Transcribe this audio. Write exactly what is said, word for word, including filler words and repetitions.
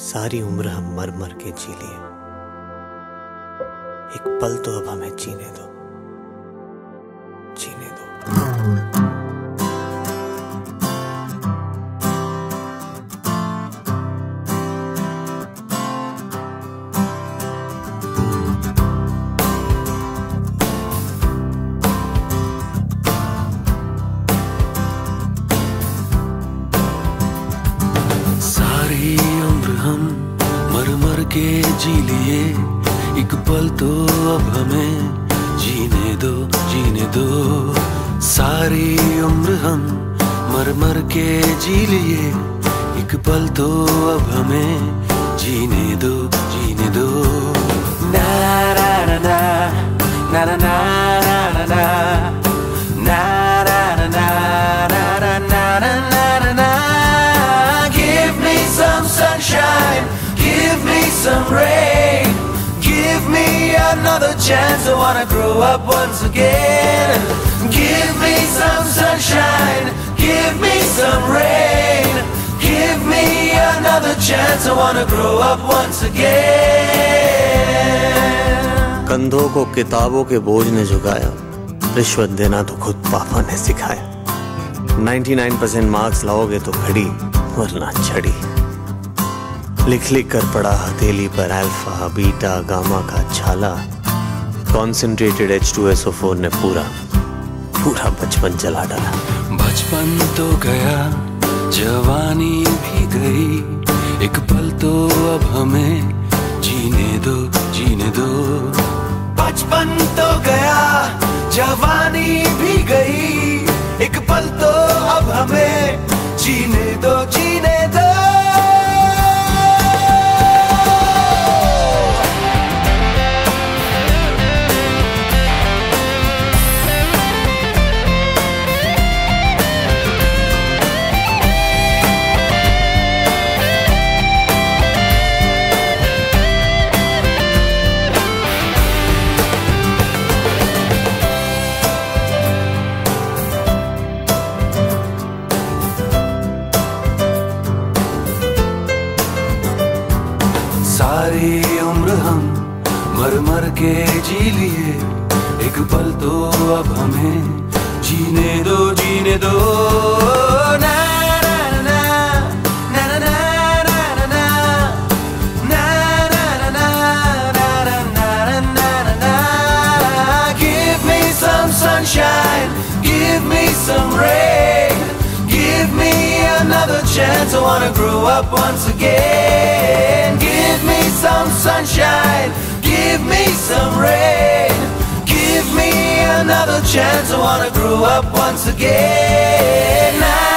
सारी उम्र हम मर मर के जी लिए, एक पल तो अब हमें जीने दो, जीने दो। सारी उम्र हम मर मर के जी लिए, एक पल तो अब हमें जीने दो, जीने दो। सारी उम्र हम मर मर के जी लिए, एक पल तो अब हमें जीने दो, जीने दो। ना ना ना ना ना ना ना ना ना ना ना ना ना ना ना। Give me some sunshine, give me some rain, give me another chance. I wanna grow up once again. Give me some sunshine, give me some rain, give me another chance. I wanna grow up once again. कंधों को किताबों के बोझ ने झुकाया, रिश्वत देना तो खुद पापा ने सिखाया। निन्यानवे परसेंट मार्क्स लाओगे तो घड़ी वरना छड़ी, लिख लिख कर पड़ा हथेली पर अल्फा बीटा गामा का छाला। Concentrated H two S O four ने पूरा पूरा बचपन जला डाला। बचपन तो गया, जवानी भी गई, एक पल तो अब हमें जीने दो, जीने दो। बचपन तो गया, जवानी भी गई, एक पल तो अब हमें जीने दो, जीने दो। सारी उम्र हम मर मर के जी लिए, एक पल तो अब हमें जीने दो, जीने दो। ना ना ना ना ना ना ना ना ना ना ना ना। Give me some sunshine, give me some rain, give me another chance. I wanna grow up once again. Give me some sunshine, give me some rain, give me another chance. I wanna grow up once again.